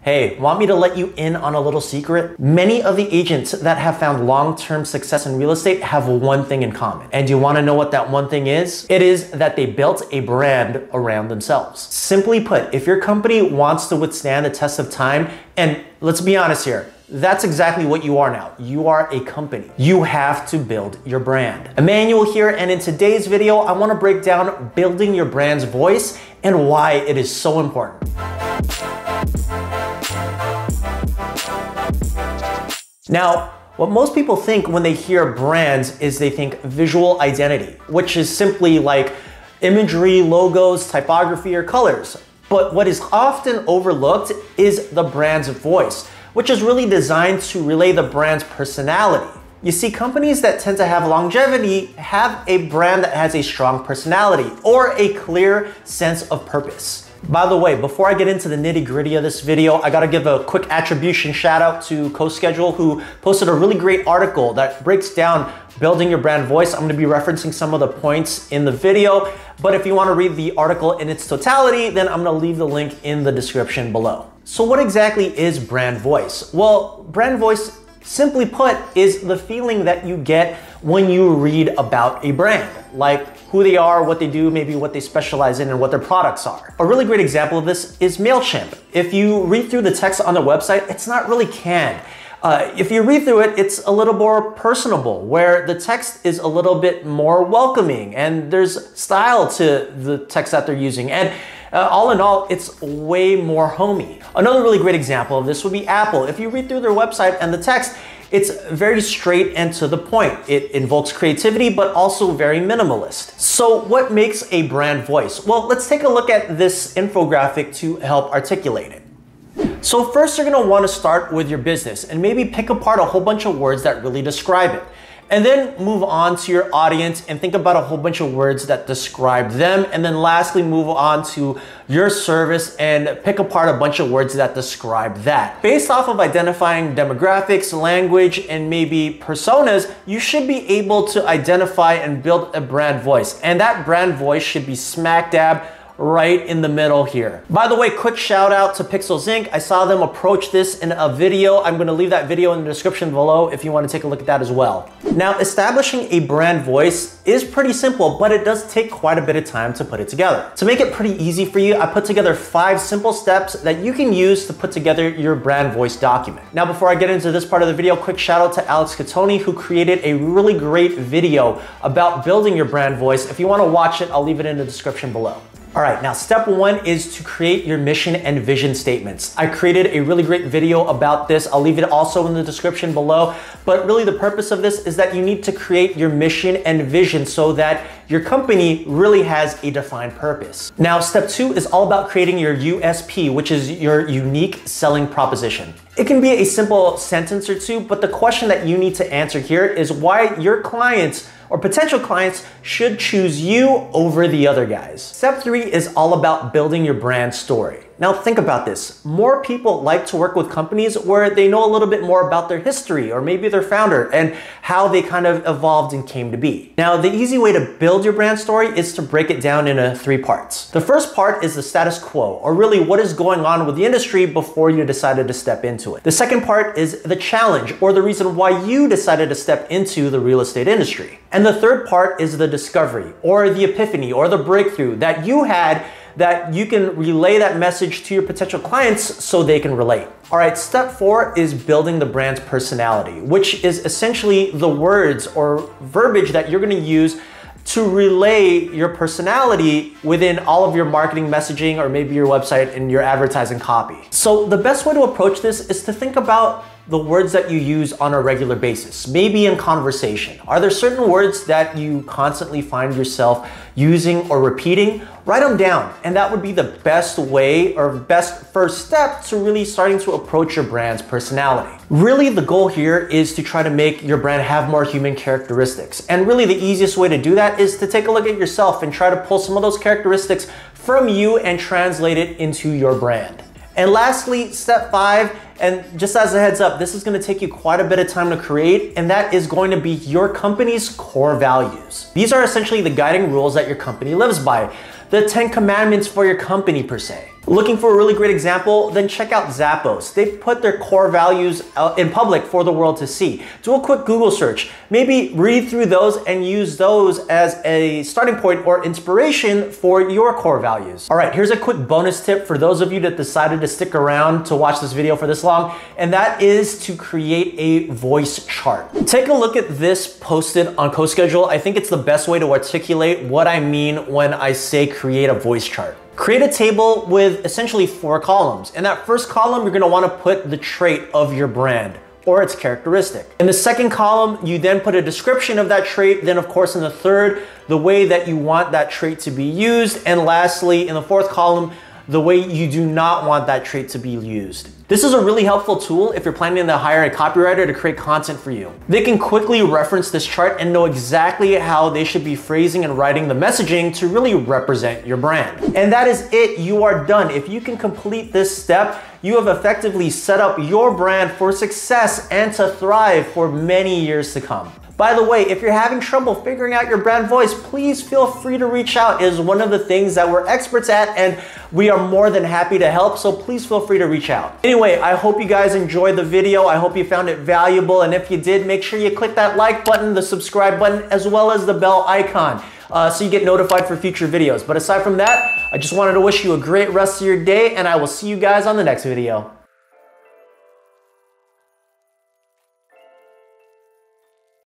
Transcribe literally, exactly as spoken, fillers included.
Hey, want me to let you in on a little secret? Many of the agents that have found long-term success in real estate have one thing in common. And you wanna know what that one thing is? It is that they built a brand around themselves. Simply put, if your company wants to withstand the test of time, and let's be honest here, that's exactly what you are now. You are a company. You have to build your brand. Emmanuel here, and in today's video, I wanna break down building your brand's voice and why it is so important. Now, what most people think when they hear brands is they think visual identity, which is simply like imagery, logos, typography, or colors. But what is often overlooked is the brand's voice, which is really designed to relay the brand's personality. You see, companies that tend to have longevity have a brand that has a strong personality or a clear sense of purpose. By the way, before I get into the nitty gritty of this video, I gotta give a quick attribution shout out to CoSchedule, who posted a really great article that breaks down building your brand voice. I'm gonna be referencing some of the points in the video, but if you wanna read the article in its totality, then I'm gonna leave the link in the description below. So what exactly is brand voice? Well, brand voice, simply put, is the feeling that you get when you read about a brand, like who they are, what they do, maybe what they specialize in, and what their products are. A really great example of this is MailChimp. If you read through the text on their website, it's not really canned. Uh, if you read through it, it's a little more personable, where the text is a little bit more welcoming, and there's style to the text that they're using. And Uh, all in all, it's way more homey. Another really great example of this would be Apple. If you read through their website and the text, it's very straight and to the point. It invokes creativity, but also very minimalist. So what makes a brand voice? Well, let's take a look at this infographic to help articulate it. So first, you're gonna wanna start with your business and maybe pick apart a whole bunch of words that really describe it. And then move on to your audience and think about a whole bunch of words that describe them. And then lastly, move on to your service and pick apart a bunch of words that describe that. Based off of identifying demographics, language, and maybe personas, you should be able to identify and build a brand voice. And that brand voice should be smack dab right in the middle here. By the way, quick shout out to Pixels Incorporated. I saw them approach this in a video. I'm gonna leave that video in the description below if you wanna take a look at that as well. Now, establishing a brand voice is pretty simple, but it does take quite a bit of time to put it together. To make it pretty easy for you, I put together five simple steps that you can use to put together your brand voice document. Now, before I get into this part of the video, quick shout out to Alex Catoni, who created a really great video about building your brand voice. If you wanna watch it, I'll leave it in the description below. All right, now step one is to create your mission and vision statements. I created a really great video about this. I'll leave it also in the description below. But really the purpose of this is that you need to create your mission and vision so that your company really has a defined purpose. Now, step two is all about creating your U S P, which is your unique selling proposition. It can be a simple sentence or two, but the question that you need to answer here is why your clients or potential clients should choose you over the other guys. Step three is all about building your brand story. Now think about this. More people like to work with companies where they know a little bit more about their history or maybe their founder and how they kind of evolved and came to be. Now, the easy way to build your brand story is to break it down into three parts. The first part is the status quo, or really what is going on with the industry before you decided to step into it. The second part is the challenge, or the reason why you decided to step into the real estate industry. And the third part is the discovery, or the epiphany, or the breakthrough that you had that you can relay that message to your potential clients so they can relate. All right, step four is building the brand's personality, which is essentially the words or verbiage that you're gonna use to relay your personality within all of your marketing messaging or maybe your website and your advertising copy. So the best way to approach this is to think about the words that you use on a regular basis, maybe in conversation. Are there certain words that you constantly find yourself using or repeating? Write them down, and that would be the best way or best first step to really starting to approach your brand's personality. Really, the goal here is to try to make your brand have more human characteristics. And really the easiest way to do that is to take a look at yourself and try to pull some of those characteristics from you and translate it into your brand. And lastly, step five, and just as a heads up, this is gonna take you quite a bit of time to create, and that is going to be your company's core values. These are essentially the guiding rules that your company lives by, the ten commandments for your company per se. Looking for a really great example? Then check out Zappos. They put their core values out in public for the world to see. Do a quick Google search. Maybe read through those and use those as a starting point or inspiration for your core values. All right, here's a quick bonus tip for those of you that decided to stick around to watch this video for this long, and that is to create a voice chart. Take a look at this posted on CoSchedule. I think it's the best way to articulate what I mean when I say create a voice chart. Create a table with essentially four columns. In that first column, you're gonna wanna put the trait of your brand or its characteristic. In the second column, you then put a description of that trait. Then of course in the third, the way that you want that trait to be used. And lastly, in the fourth column, the way you do not want that trait to be used. This is a really helpful tool if you're planning to hire a copywriter to create content for you. They can quickly reference this chart and know exactly how they should be phrasing and writing the messaging to really represent your brand. And that is it, you are done. If you can complete this step, you have effectively set up your brand for success and to thrive for many years to come. By the way, if you're having trouble figuring out your brand voice, please feel free to reach out. It is one of the things that we're experts at, and we are more than happy to help, so please feel free to reach out. Anyway, I hope you guys enjoyed the video. I hope you found it valuable, and if you did, make sure you click that like button, the subscribe button, as well as the bell icon, uh, so you get notified for future videos. But aside from that, I just wanted to wish you a great rest of your day, and I will see you guys on the next video.